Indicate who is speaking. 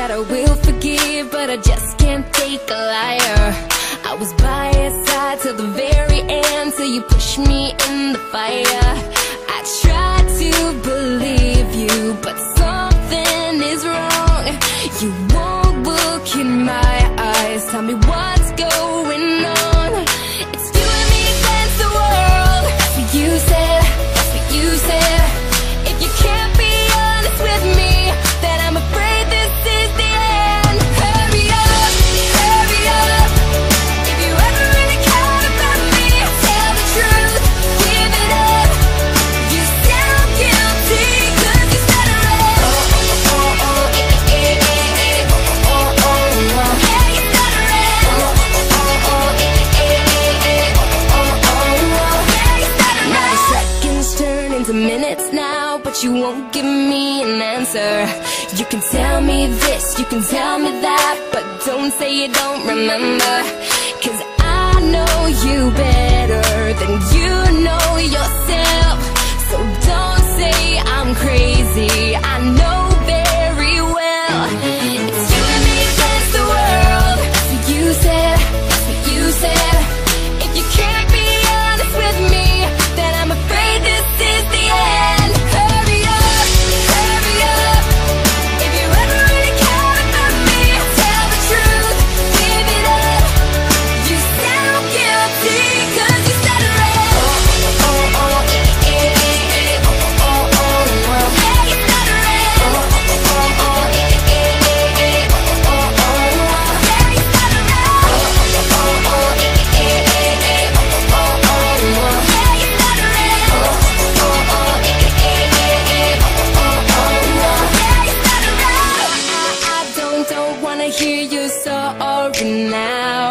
Speaker 1: that I will forgive, but I just can't take a liar. I was by your side till the very end, till you pushed me in the fire. I tried to believe you, but something is wrong. You won't look in my eyes, tell me what's going on. It's you and me against the world. That's what you said, that's what you said. If you can't be honest with me, then I'm afraid this is the end. Hurry up, hurry up. If you ever really care about me, tell the truth, give it up. You sound guilty, cause you stutterin'. Oh, oh, oh, oh, eh, eh, eh, eh, oh, oh, oh, oh. Yeah, you stutterin'. Oh, oh, oh, eh, eh, eh, eh, oh, oh, oh, oh. Yeah, you stutterin'. Now the seconds turn into minutes now, but you won't give me an answer. You can tell me this, you can tell me that, but don't say you don't remember. Cause I know you better than you know yourself. So don't say I'm crazy, I know very well. It's you and me against the world. That's what you said, that's what you said. If you can't be honest with me, then I'm afraid this is the end. Hurry up, hurry up. If you ever really care about me, tell the truth, give it up. You sound guilty, cause you stutterin'. Oh, oh, oh, eh, eh, eh, eh, oh, oh, oh, oh. Yeah, you stutterin'. Oh, oh, oh, eh, eh, eh, eh, oh, oh, oh, oh. Yeah, you stutterin'. Oh, oh, oh, eh, eh, eh, eh, oh, oh, oh, oh. Yeah, you stutterin'. Oh, oh, oh, eh, eh, eh, eh, oh, oh, oh, oh. Yeah, you stutterin'. I don't wanna hear you sorry now.